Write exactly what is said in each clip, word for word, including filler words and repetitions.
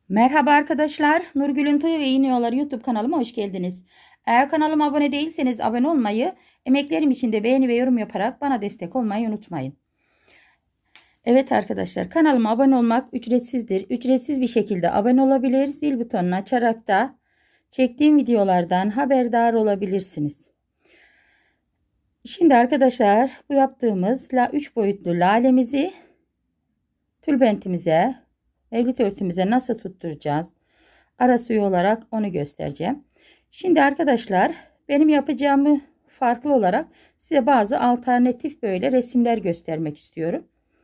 Merhaba arkadaşlar, Nurgül'ün Tığ ve İğne Yolları YouTube kanalıma hoş geldiniz. Eğer kanalıma abone değilseniz abone olmayı, emeklerim için de beğeni ve yorum yaparak bana destek olmayı unutmayın. Evet arkadaşlar, kanalıma abone olmak ücretsizdir. Ücretsiz bir şekilde abone olabilir, zil butonunu açarak da çektiğim videolardan haberdar olabilirsiniz. Şimdi arkadaşlar, bu yaptığımız üç boyutlu lalemizi tülbentimize, mevlüt örtümüze nasıl tutturacağız? Ara suyu olarak onu göstereceğim. Şimdi arkadaşlar, benim yapacağımı farklı olarak size bazı alternatif böyle resimler göstermek istiyorum.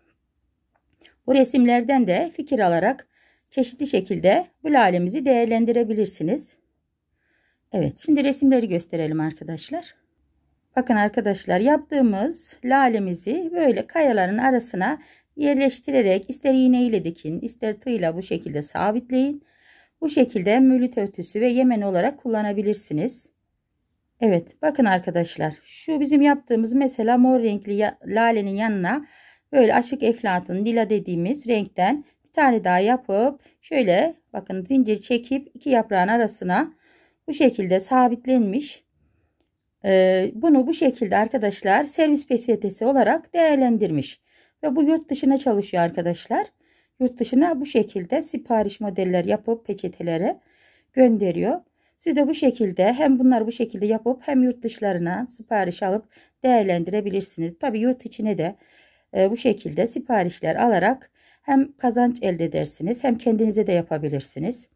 Bu resimlerden de fikir alarak çeşitli şekilde bu lalemizi değerlendirebilirsiniz. Evet, şimdi resimleri gösterelim arkadaşlar. Bakın arkadaşlar, yaptığımız lalemizi böyle kayaların arasına yerleştirerek ister iğne ile dikin, ister tığla bu şekilde sabitleyin. Bu şekilde mevlüt örtüsü ve yemen olarak kullanabilirsiniz. Evet, bakın arkadaşlar, şu bizim yaptığımız mesela mor renkli lalenin yanına böyle açık eflatun lila dediğimiz renkten bir tane daha yapıp şöyle bakın zincir çekip iki yaprağın arasına bu şekilde sabitlenmiş. Ee, bunu bu şekilde arkadaşlar servis peçetesi olarak değerlendirmiş. Ve bu yurt dışına çalışıyor arkadaşlar. Yurt dışına bu şekilde sipariş modeller yapıp peçetelere gönderiyor. Siz de bu şekilde hem bunları bu şekilde yapıp hem yurt dışlarına sipariş alıp değerlendirebilirsiniz. Tabi yurt içine de e, bu şekilde siparişler alarak hem kazanç elde edersiniz hem kendinize de yapabilirsiniz.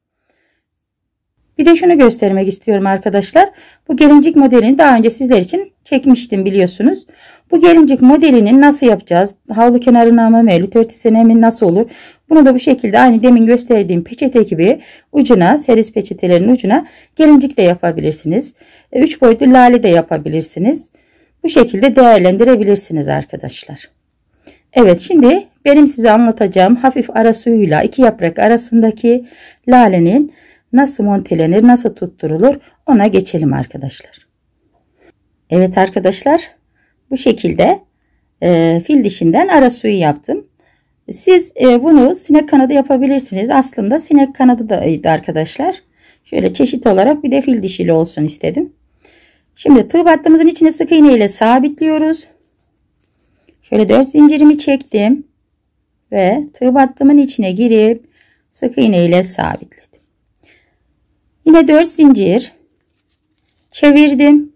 Bir de şunu göstermek istiyorum arkadaşlar. Bu gelincik modelini daha önce sizler için çekmiştim biliyorsunuz. Bu gelincik modelini nasıl yapacağız? Havlu kenarına mı, mevlüt örtüsüne mi, nasıl olur? Bunu da bu şekilde aynı demin gösterdiğim peçete gibi ucuna, servis peçetelerin ucuna gelincik de yapabilirsiniz. üç boyutlu lale de yapabilirsiniz. Bu şekilde değerlendirebilirsiniz arkadaşlar. Evet, şimdi benim size anlatacağım hafif ara suyuyla iki yaprak arasındaki lalenin nasıl montelenir, nasıl tutturulur ona geçelim arkadaşlar. Evet arkadaşlar, bu şekilde e, fil dişinden ara suyu yaptım. Siz e, bunu sinek kanadı yapabilirsiniz. Aslında sinek kanadı da arkadaşlar. Şöyle çeşit olarak bir de fil dişili olsun istedim. Şimdi tığ battığımızın içine sık iğne ile sabitliyoruz. Şöyle dört zincirimi çektim ve tığ battımın içine girip sık iğne ile sabitledim. Yine dört zincir çevirdim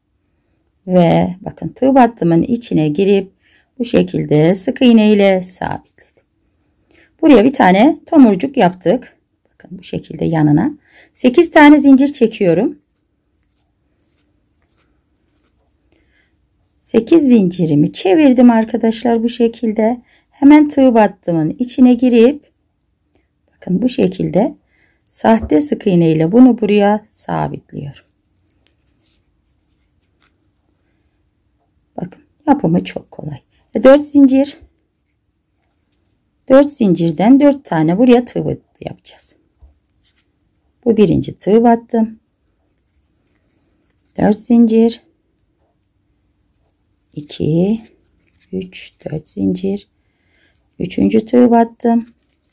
ve bakın tığ battımın içine girip bu şekilde sık iğne ile sabitledim. Buraya bir tane tomurcuk yaptık. Bakın bu şekilde yanına sekiz tane zincir çekiyorum. sekiz zincirimi çevirdim arkadaşlar bu şekilde. Hemen tığ battımın içine girip bakın bu şekilde sahte sık iğne ile bunu buraya sabitliyorum. Bakın yapımı çok kolay. Ve dört zincir. dört zincirden dört tane buraya tığ battı yapacağız. Bu birinci tığ battım. dört zincir. iki üç dört zincir. üçüncü tığ battım.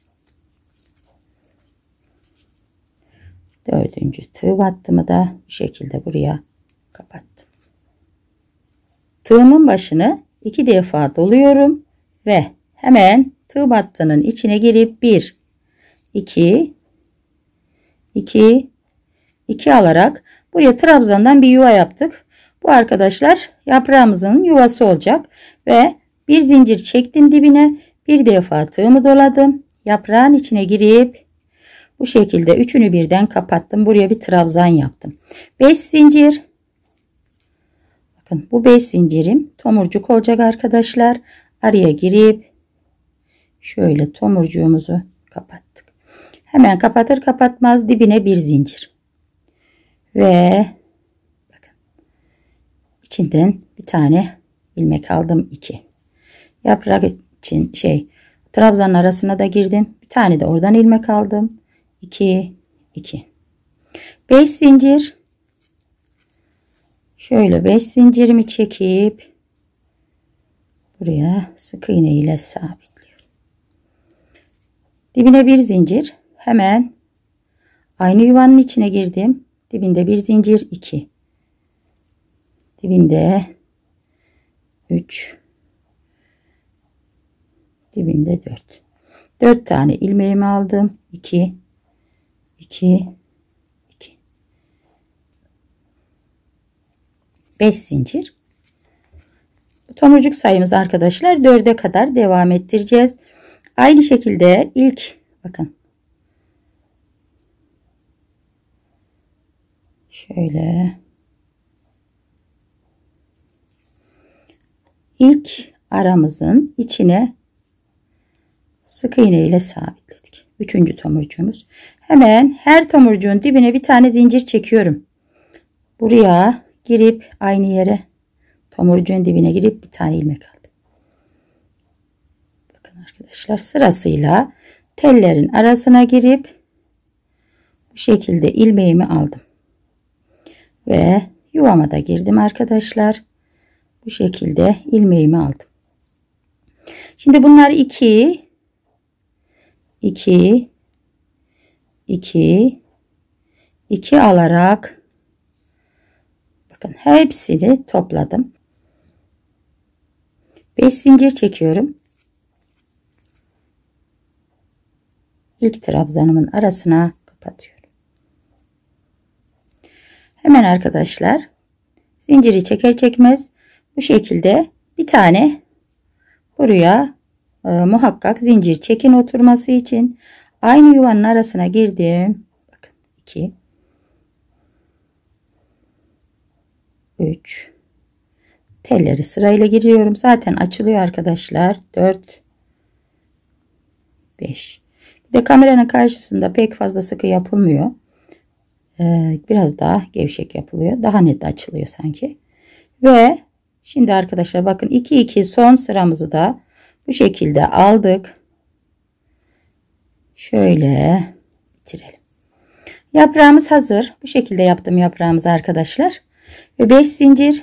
Dördüncü tığ battımı da bu şekilde buraya kapattım. Tığımın başını iki defa doluyorum ve hemen tığ battının içine girip bir iki iki iki alarak buraya trabzandan bir yuva yaptık. Bu arkadaşlar yaprağımızın yuvası olacak ve bir zincir çektim dibine, bir defa tığımı doladım, yaprağın içine girip bu şekilde üçünü birden kapattım. Buraya bir trabzan yaptım. beş zincir. Bakın bu beş zincirim tomurcuk olacak arkadaşlar. Araya girip şöyle tomurcuğumuzu kapattık. Hemen kapatır kapatmaz dibine bir zincir. Ve bakın içinden bir tane ilmek aldım, iki. Yaprak için şey trabzanın arasına da girdim. Bir tane de oradan ilmek aldım. iki iki beş zincir. Şöyle beş zincirimi çekip buraya sık iğne ile sabitliyorum. Dibine bir zincir. hemen aynı yuvanın içine girdim. Dibinde bir zincir, iki. Dibinde üç. Dibinde dört. dört tane ilmeğimi aldım. iki, iki, iki. beş zincir. Bu tomurcuk sayımız arkadaşlar dörde kadar devam ettireceğiz. Aynı şekilde ilk bakın. Şöyle. İlk aramızın içine sık iğne ile sabitledik. Üçüncü tomurcuğumuz. Hemen her tomurcuğun dibine bir tane zincir çekiyorum. Buraya girip aynı yere tomurcuğun dibine girip bir tane ilmek aldım. Bakın arkadaşlar sırasıyla tellerin arasına girip bu şekilde ilmeğimi aldım. Ve yuvama da girdim arkadaşlar. Bu şekilde ilmeğimi aldım. Şimdi bunlar iki, iki, iki, iki alarak bakın hepsini topladım. beş zincir çekiyorum. İlk trabzanımın arasına kapatıyorum. Hemen arkadaşlar zinciri çeker çekmez bu şekilde bir tane buraya e, muhakkak zincir çekin oturması için aynı yuvanın arasına girdim. Bakın iki, üç, telleri sırayla giriyorum. Zaten açılıyor arkadaşlar. dört, beş. Bir de kameranın karşısında pek fazla sıkı yapılmıyor. Ee, biraz daha gevşek yapılıyor. Daha net açılıyor sanki. Ve şimdi arkadaşlar bakın iki iki son sıramızı da bu şekilde aldık. Şöyle bitirelim. Yaprağımız hazır. Bu şekilde yaptım yaprağımızı arkadaşlar. Ve beş zincir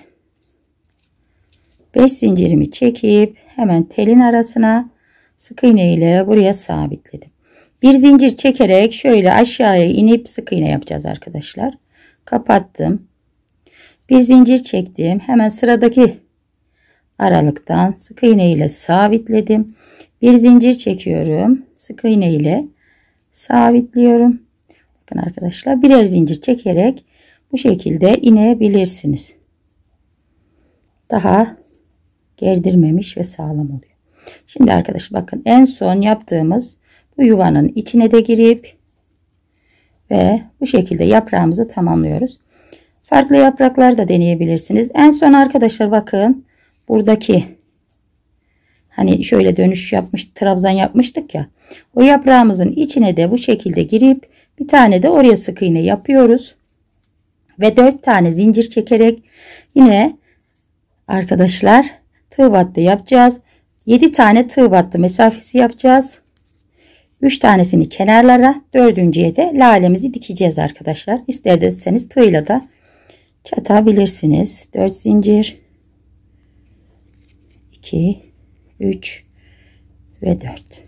beş zincirimi çekip hemen telin arasına sık iğne ile buraya sabitledim. Bir zincir çekerek şöyle aşağıya inip sık iğne yapacağız arkadaşlar. Kapattım. Bir zincir çektim. Hemen sıradaki aralıktan sık iğne ile sabitledim. Bir zincir çekiyorum. Sık iğne ile sabitliyorum. Bakın arkadaşlar birer zincir çekerek bu şekilde inebilirsiniz. Daha gerdirmemiş ve sağlam oluyor. Şimdi arkadaşlar bakın en son yaptığımız bu yuvanın içine de girip ve bu şekilde yaprağımızı tamamlıyoruz. Farklı yapraklar da deneyebilirsiniz. En son arkadaşlar bakın buradaki hani şöyle dönüş yapmış trabzan yapmıştık ya. O yaprağımızın içine de bu şekilde girip bir tane de oraya sık iğne yapıyoruz. Ve dört tane zincir çekerek yine arkadaşlar tığ battı yapacağız. yedi tane tığ battı mesafesi yapacağız. üç tanesini kenarlara, dördüncüye de lalemizi dikeceğiz arkadaşlar. İster deseniz tığla da çatabilirsiniz. dört zincir, iki, üç ve dört.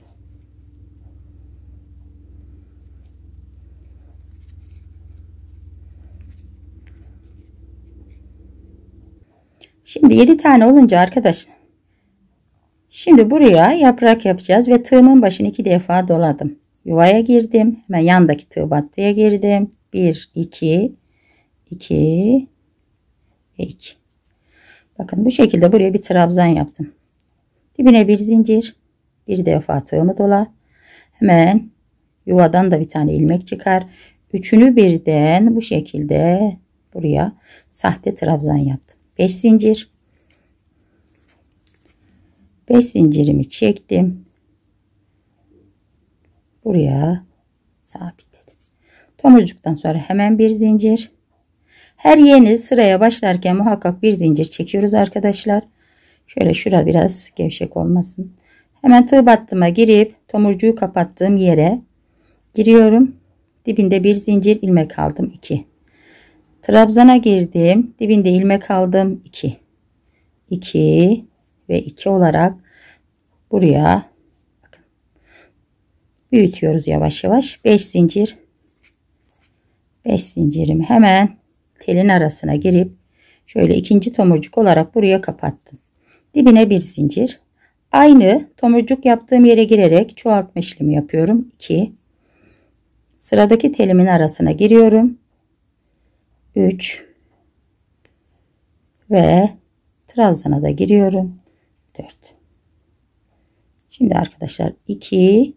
Şimdi yedi tane olunca arkadaşlar şimdi buraya yaprak yapacağız ve tığımın başını iki defa doladım. Yuvaya girdim. Hemen yandaki tığ battıya girdim. bir, iki, iki ve iki. Bakın bu şekilde buraya bir trabzan yaptım. Dibine bir zincir. Bir defa tığımı dola. Hemen yuvadan da bir tane ilmek çıkar. Üçünü birden bu şekilde buraya sahte trabzan yaptım. beş zincir. beş zincirimi çektim. Buraya sabitledim. Tomurcuktan sonra hemen bir zincir. Her yeni sıraya başlarken muhakkak bir zincir çekiyoruz arkadaşlar. Şöyle şura biraz gevşek olmasın. Hemen tığ battıma girip tomurcuğu kapattığım yere giriyorum. Dibinde bir zincir ilmek aldım. iki. Trabzana girdim. Dibinde ilmek aldım. iki. iki ve iki olarak buraya bakın, büyütüyoruz yavaş yavaş. beş zincir. beş zincirimi hemen telin arasına girip şöyle ikinci tomurcuk olarak buraya kapattım. Dibine bir zincir. Aynı tomurcuk yaptığım yere girerek çoğaltma işlemi yapıyorum. iki. Sıradaki telimin arasına giriyorum. üç ve trabzana da giriyorum. dört. Şimdi arkadaşlar iki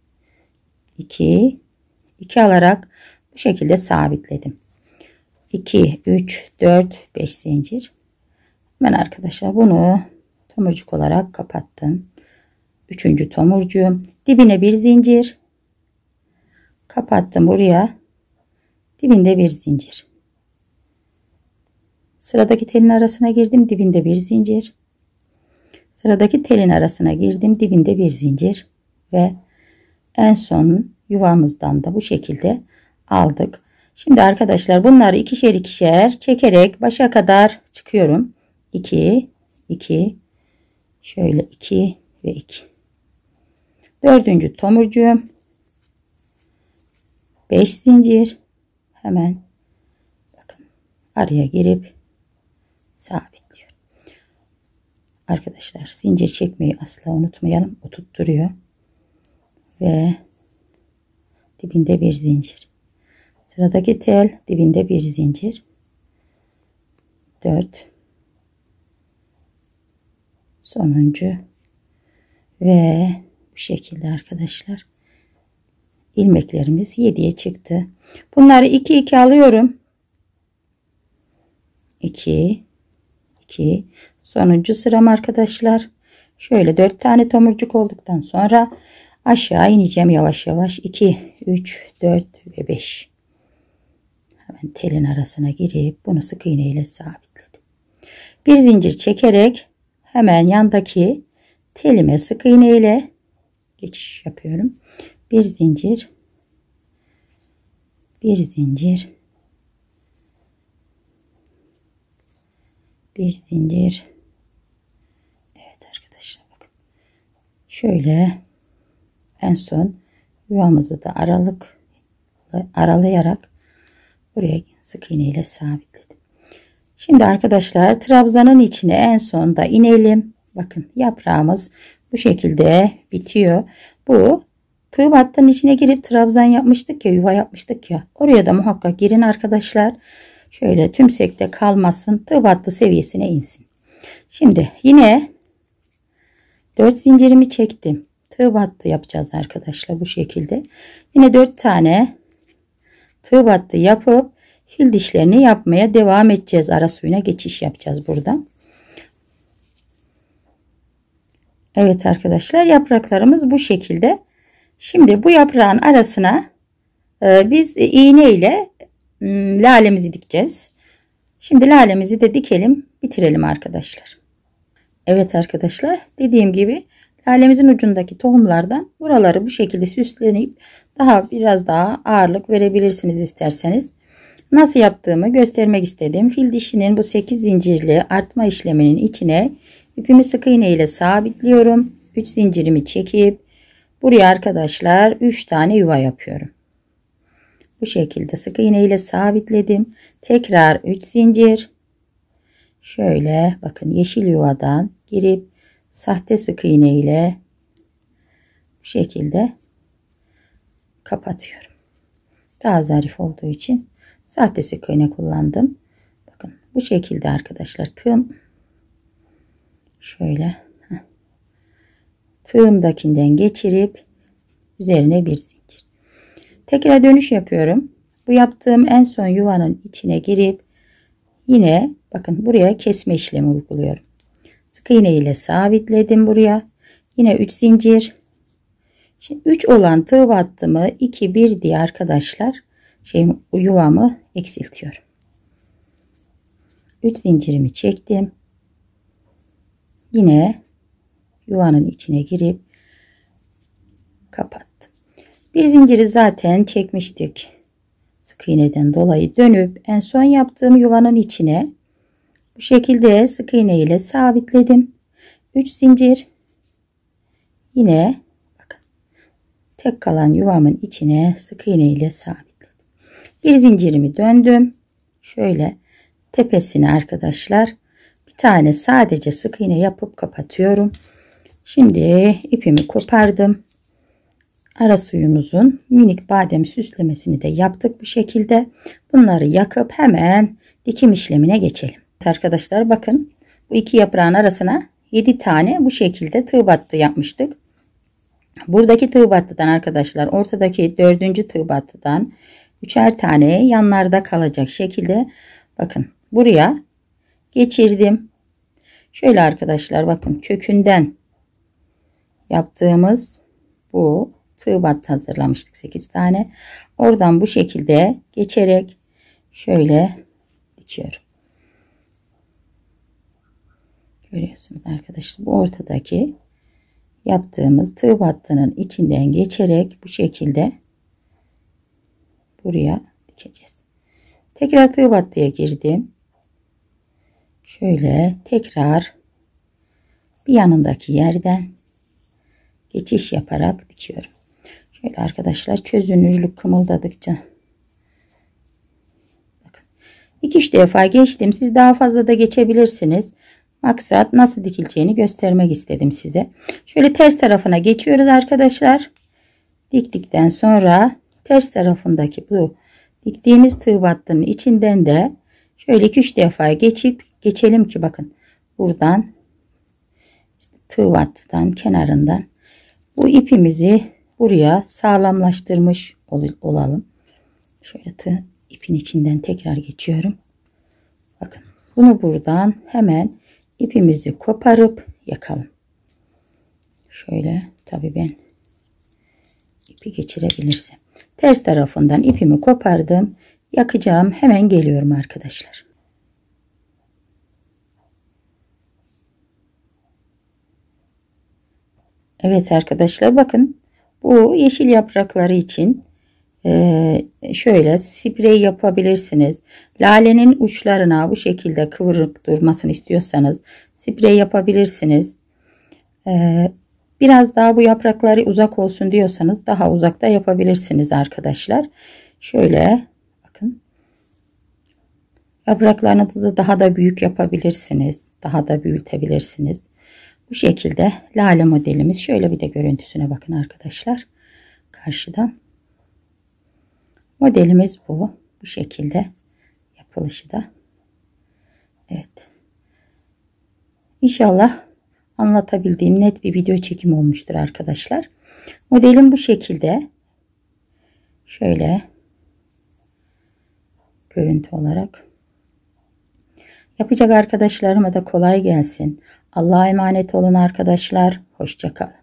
iki iki alarak bu şekilde sabitledim. iki üç dört beş zincir. Hemen arkadaşlar bunu tomurcuk olarak kapattım. Üçüncü tomurcuğum, dibine bir zincir, kapattım buraya, dibinde bir zincir. Sıradaki telin arasına girdim, dibinde bir zincir. Sıradaki telin arasına girdim, dibinde bir zincir ve en son yuvamızdan da bu şekilde aldık. Şimdi arkadaşlar bunları ikişer ikişer çekerek başa kadar çıkıyorum. iki iki şöyle iki ve iki. Dördüncü tomurcuğum, beş zincir, hemen bakın araya girip sabitliyorum. Arkadaşlar zincir çekmeyi asla unutmayalım. O tutturuyor. Ve dibinde bir zincir. Sıradaki tel, dibinde bir zincir. dört. Sonuncu ve bu şekilde arkadaşlar ilmeklerimiz yediye çıktı. Bunları iki iki alıyorum. iki iki sonuncu sıram arkadaşlar. Şöyle dört tane tomurcuk olduktan sonra aşağı ineceğim yavaş yavaş. iki üç dört ve beş. Hemen telin arasına girip bunu sık iğne ile sabitledim. Bir zincir çekerek hemen yandaki telime sık iğne ile geçiş yapıyorum. Bir zincir, bir zincir, bir zincir. Evet arkadaşlar bakın. Şöyle en son yuvamızı da aralık aralayarak buraya sık iğne ile sabitledim. Şimdi arkadaşlar trabzanın içine en sonda inelim. Bakın yaprağımız bu şekilde bitiyor. Bu tığ battının içine girip trabzan yapmıştık ya, yuva yapmıştık ya. Oraya da muhakkak girin arkadaşlar. Şöyle tümsekte kalmasın. Tığ battı seviyesine insin. Şimdi yine dört zincirimi çektim. Tığ battı yapacağız arkadaşlar bu şekilde. Yine dört tane tığ battı yapıp fil dişlerini yapmaya devam edeceğiz. Ara suyuna geçiş yapacağız burada. Evet arkadaşlar yapraklarımız bu şekilde. Şimdi bu yaprağın arasına e, biz iğne ile e, lalemizi dikeceğiz. Şimdi lalemizi de dikelim, bitirelim arkadaşlar. Evet arkadaşlar dediğim gibi lalemizin ucundaki tohumlardan buraları bu şekilde süslenip daha biraz daha ağırlık verebilirsiniz isterseniz. Nasıl yaptığımı göstermek istedim. Fil dişinin bu sekiz zincirli artma işleminin içine ipimi sık iğne ile sabitliyorum. üç zincirimi çekip buraya arkadaşlar üç tane yuva yapıyorum. Bu şekilde sık iğne ile sabitledim. Tekrar üç zincir. Şöyle bakın yeşil yuvadan girip sahte sık iğne ile bu şekilde kapatıyorum. Daha zarif olduğu için sahte sık iğne kullandım. Bakın bu şekilde arkadaşlar tığım şöyle tığımdakinden geçirip üzerine bir zincir. Tekrar dönüş yapıyorum. Bu yaptığım en son yuvanın içine girip yine bakın buraya kesme işlemi uyguluyorum. Sık iğne ile sabitledim buraya. Yine üç zincir. Şimdi üç olan tığ battımı iki bir diye arkadaşlar şey yuvamı eksiltiyorum. üç zincirimi çektim. Yine yuvanın içine girip kapattım. Bir zinciri zaten çekmiştik. Sık iğneden dolayı dönüp en son yaptığım yuvanın içine bu şekilde sık iğne ile sabitledim. üç zincir. Yine bakın tek kalan yuvamın içine sık iğne ile sabitledim. Bir zincirimi döndüm. Şöyle tepesine arkadaşlar bir tane sadece sık iğne yapıp kapatıyorum. Şimdi ipimi kopardım. Ara suyumuzun minik badem süslemesini de yaptık bu şekilde. Bunları yakıp hemen dikim işlemine geçelim. Arkadaşlar bakın, bu iki yaprağın arasına yedi tane bu şekilde tığ battı yapmıştık. Buradaki tığ battıdan arkadaşlar ortadaki dördüncü tığ battıdan üçer tane yanlarda kalacak şekilde bakın buraya geçirdim. Şöyle arkadaşlar bakın, kökünden yaptığımız bu tığ battı hazırlamıştık sekiz tane. Oradan bu şekilde geçerek şöyle dikiyorum. Görüyorsunuz arkadaşlar, bu ortadaki yaptığımız tığ battının içinden geçerek bu şekilde buraya dikeceğiz. Tekrar tığ battıya girdim. Şöyle tekrar bir yanındaki yerden geçiş yaparak dikiyorum. Şöyle arkadaşlar, çözünürlük kımıldadıkça bakın iki üç defa geçtim. Siz daha fazla da geçebilirsiniz. Maksat nasıl dikileceğini göstermek istedim size. Şöyle ters tarafına geçiyoruz arkadaşlar. Diktikten sonra ters tarafındaki bu diktiğimiz tığ battının içinden de şöyle iki üç defa geçip geçelim ki bakın buradan işte tığ battıdan kenarından bu ipimizi buraya sağlamlaştırmış olalım. Şöyle tığ ipin içinden tekrar geçiyorum. Bakın bunu buradan hemen ipimizi koparıp yakalım. Şöyle tabii ben ipi geçirebilirsem. Ters tarafından ipimi kopardım. Yakacağım. Hemen geliyorum arkadaşlar. Evet arkadaşlar bakın, bu yeşil yaprakları için e, şöyle sprey yapabilirsiniz. Lalenin uçlarına bu şekilde kıvırık durmasını istiyorsanız sprey yapabilirsiniz. E, biraz daha bu yaprakları uzak olsun diyorsanız daha uzakta yapabilirsiniz arkadaşlar. Şöyle bakın, yapraklarınızı daha da büyük yapabilirsiniz. Daha da büyütebilirsiniz. Bu şekilde lale modelimiz. Şöyle bir de görüntüsüne bakın arkadaşlar. Karşıdan. Modelimiz bu. Bu şekilde yapılışı da. Evet. İnşallah anlatabildiğim net bir video çekim olmuştur arkadaşlar. Modelim bu şekilde. Şöyle görüntü olarak. Yapacak arkadaşlarıma da kolay gelsin. Allah'a emanet olun arkadaşlar. Hoşça kalın.